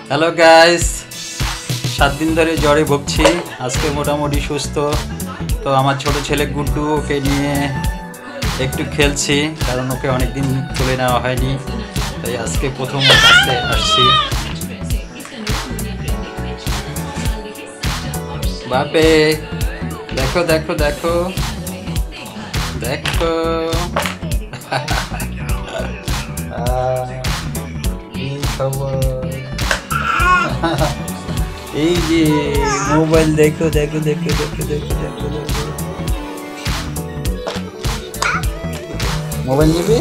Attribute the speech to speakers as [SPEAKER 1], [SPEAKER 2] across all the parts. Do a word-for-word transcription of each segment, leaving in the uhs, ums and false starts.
[SPEAKER 1] Hello guys, সাত দিন ধরে জ্বরে ভুগছি। আজকে মোটামুটি সুস্থ। তো আমার ছোট ছেলে গুড্ডু, ওকে নিয়ে একটু খেলছি, কারণ ওকে অনেকদিন তুলে নেওয়া হয়নি, তাই আজকে প্রথম কাছে আসছি। বাপে দেখো দেখো দেখো দেখো কি খবর? এই যে মোবাইল দেখো দেখো দেখো দেখো দেখো দেখো দেখো মোবাইল নেবে?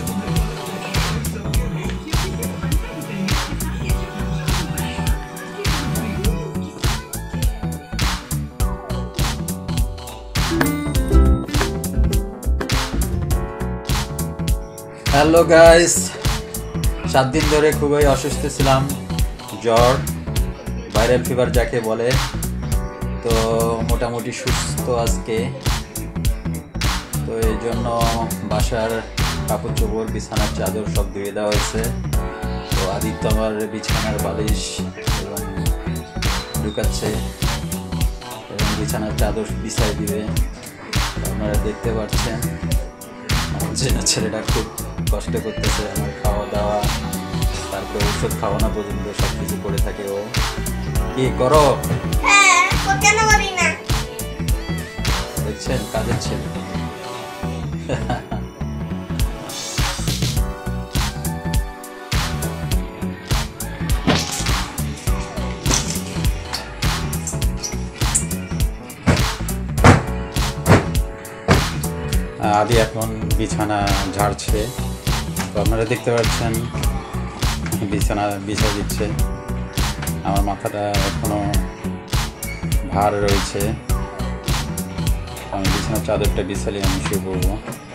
[SPEAKER 1] হ্যালো গাইস, সাত দিন ধরে খুবই অসুস্থ ছিলাম, জ্বর, ভাইরাল ফিভার যাকে বলে। তো মোটামুটি সুস্থ আজকে। তো এই জন্য বাসার কাপড় চোপড়, বিছানার চাদর সব ধুয়ে দেওয়া হয়েছে। তো আদিত্য আমার বিছানার বালিশ এবং ঢুকাচ্ছে এবং বিছানার চাদর বিছাই দিবে। আপনারা দেখতে পাচ্ছেন আমার ছেলেটা খুব কষ্ট করতেছে। আমার খাওয়া দাওয়া, তারপরে ওষুধ খাওয়ানো পর্যন্ত সব কিছু করে থাকে ও। কি করো? দেখছেন, কাজের ছেলে। আদি এখন বিছানা ঝাড়ছে। তো আপনারা দেখতে পাচ্ছেন বিছানা বিছা দিচ্ছে। আমার মাথাটা এখনো ভার রয়েছে। আমি বিছানার চাদরটা বিছালে আমি শুয়ে পড়বো।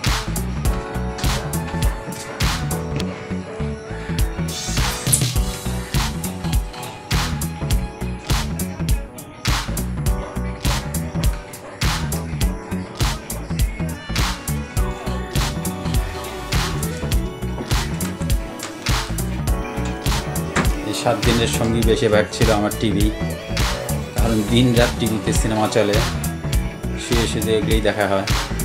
[SPEAKER 1] সাত দিনের সঙ্গী বেশিরভাগ ছিল আমার টিভি, কারণ দিন রাত টিভিতে সিনেমা চলে, শুয়ে শুয়ে এগুলোই দেখা হয়।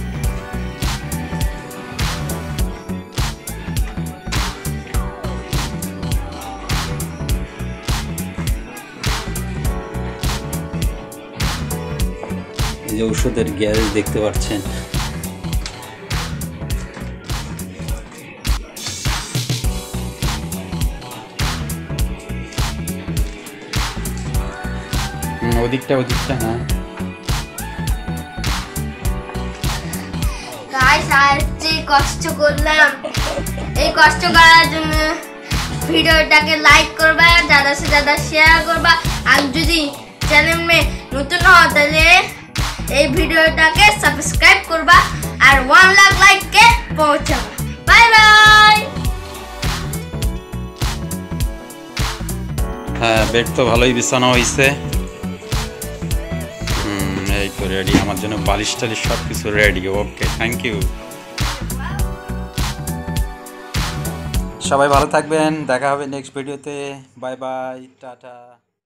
[SPEAKER 1] এই যে ওষুধের গ্যারেজ দেখতে পাচ্ছেন। ওদিকটা ওদিকটা হ্যাঁ।
[SPEAKER 2] গাইস, আর যে কষ্ট করলাম, এই কষ্ট করার জন্য ভিডিওটাকে লাইক করবা, ज़्यादा से ज़्यादा শেয়ার করবা, আর যদি চ্যানেল মে নতুন হও তাহলে এই ভিডিওটাকে সাবস্ক্রাইব করবা আর ওয়ান লাখ লাইক কে পৌঁছাবা। Bye bye.
[SPEAKER 1] হ্যাঁ, বেড তো ভালোই বিছানো হয়েছে। এই তো রেডি, আমার জন্য বালিশ টালিশ সব কিছু রেডি। Okay, thank you. সবাই ভালো থাকবেন, দেখা হবে নেক্সট ভিডিওতে। Bye bye, tata.